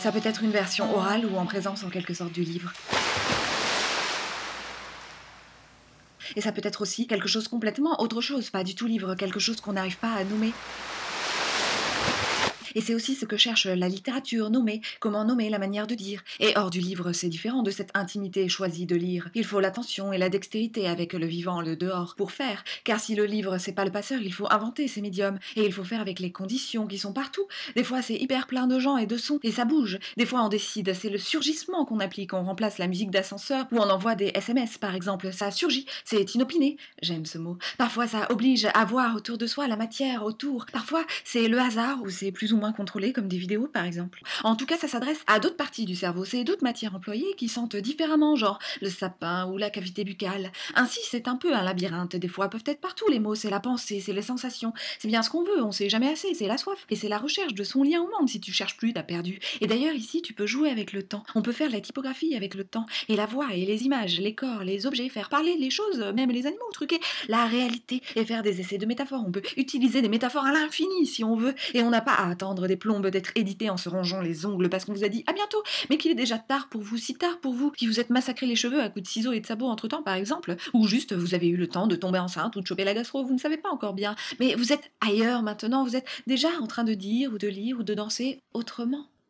Ça peut être une version orale ou en présence en quelque sorte du livre. Et ça peut être aussi quelque chose complètement autre chose, pas du tout livre, quelque chose qu'on n'arrive pas à nommer. Et c'est aussi ce que cherche la littérature, nommer, comment nommer la manière de dire. Et hors du livre, c'est différent de cette intimité choisie de lire. Il faut l'attention et la dextérité avec le vivant, le dehors, pour faire. Car si le livre, c'est pas le passeur, il faut inventer ces médiums. Et il faut faire avec les conditions qui sont partout. Des fois, c'est hyper plein de gens et de sons, et ça bouge. Des fois, on décide, c'est le surgissement qu'on applique. On remplace la musique d'ascenseur, ou on envoie des SMS, par exemple. Ça surgit, c'est inopiné. J'aime ce mot. Parfois, ça oblige à voir autour de soi la matière autour. Parfois, c'est le hasard, ou c'est plus ou moins contrôlé, comme des vidéos par exemple. En tout cas, ça s'adresse à d'autres parties du cerveau, c'est d'autres matières employées qui sentent différemment, genre le sapin ou la cavité buccale. Ainsi, c'est un peu un labyrinthe, des fois peuvent être partout les mots, c'est la pensée, c'est les sensations, c'est bien ce qu'on veut, on sait jamais assez, c'est la soif, et c'est la recherche de son lien au monde, si tu cherches plus, t'as perdu. Et d'ailleurs, ici, tu peux jouer avec le temps, on peut faire la typographie avec le temps, et la voix, et les images, les corps, les objets, faire parler les choses, même les animaux, truquer la réalité, et faire des essais de métaphores, on peut utiliser des métaphores à l'infini si on veut, et on n'a pas à attendre des plombes d'être édité en se rongeant les ongles parce qu'on vous a dit à bientôt, mais qu'il est déjà tard pour vous, si tard pour vous, qui vous êtes massacré les cheveux à coups de ciseaux et de sabots entre temps par exemple, ou juste vous avez eu le temps de tomber enceinte ou de choper la gastro, vous ne savez pas encore bien, mais vous êtes ailleurs maintenant, vous êtes déjà en train de dire ou de lire ou de danser autrement.